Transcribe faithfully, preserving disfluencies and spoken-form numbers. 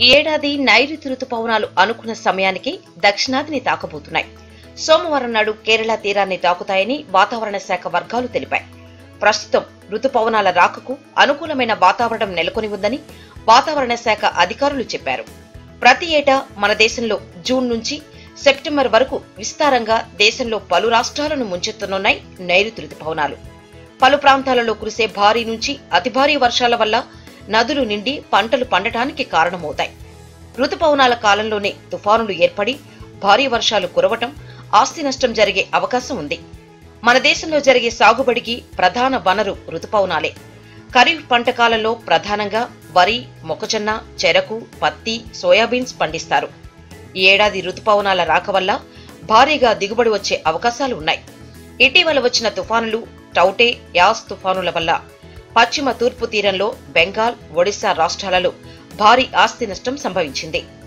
ఈ ఏడాది నైరుతి రుతుపవనాలు అనుకున్న సమయానికి దక్షిణాదిని తాకబోతున్నాయి. సోమవారం నాడు కేరళ తీరాన్ని తాకుతాయని వాతావరణ శాఖ వర్గాలు తెలిపాయి. ప్రస్తుతం రుతుపవనాల రాకకు అనుకూలమైన వాతావరణం నెలకొని ఉందని వాతావరణ శాఖ అధికారులు చెప్పారు. ప్రతి ఏటా మన దేశంలో జూన్ నుంచి సెప్టెంబర్ వరకు విస్తారంగా దేశంలో పలు రాష్ట్రాలను ముంచెత్తనున్నాయి నైరుతి రుతుపవనాలు. పలు ప్రాంతాలలో కురిసే భారీ నుంచి అతి భారీ వర్షాల వల్ల నదులు నిండి పంటలు పండటానికి కారణమవుతాయి. రుతుపవనాల కాలంలోనే తుఫానులు ఏర్పడి భారీ వర్షాలు కురవటం, ఆస్తి నష్టం జరిగే అవకాశం ఉంది. మన దేశంలో జరిగే సాగుబడికి ప్రధాన వనరు రుతుపవనాలే. ఖరీఫ్ పంట కాలంలో ప్రధానంగా వరి, మొక్కజొన్న, చెరకు, పత్తి, సోయాబీన్స్ పండిస్తారు. ఈ ఏడాది రుతుపవనాల రాక వల్ల భారీగా దిగుబడి వచ్చే అవకాశాలు ఉన్నాయి. ఇటీవల వచ్చిన తుఫానులు, టౌటే, యాస్ తుఫానుల వల్ల పశ్చిమ తూర్పు తీరంలో బెంగాల్, ఒడిశా రాష్ట్రాలలో భారీ ఆస్తి నష్టం సంభవించింది.